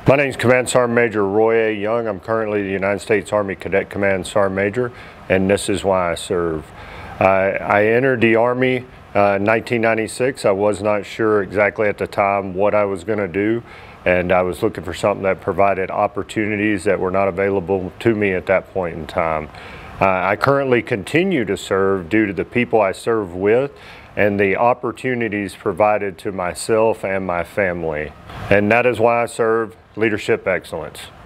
My name is Command Sergeant Major Roy A. Young. I'm currently the United States Army Cadet Command Sergeant Major, and this is why I serve. I entered the Army in 1996. I was not sure exactly at the time what I was going to do, and I was looking for something that provided opportunities that were not available to me at that point in time. I currently continue to serve due to the people I serve with and the opportunities provided to myself and my family. And that is why I serve: leadership excellence.